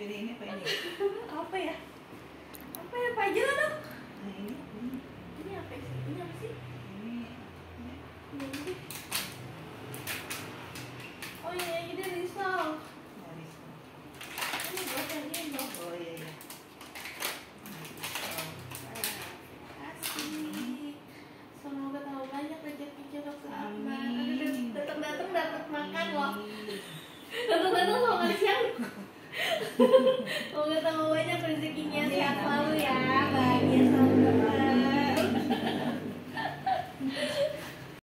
Pilih ini apa ini? Apa ya? Apa ya Pak Jel dong? Nah ini. Ini apa sih? Ini apa sih? Ini. Ini apa sih? Oh iya, ini risol. Baris. Ini buat yang ini dong. Oh iya iya. Asik. Semoga tahu banyak rezeki jodoh sama. Amin. Datang dapat makan loh. Datang makan siang. Semoga tahu banyak rezekinya, sehat selalu ya, bahagia selalu.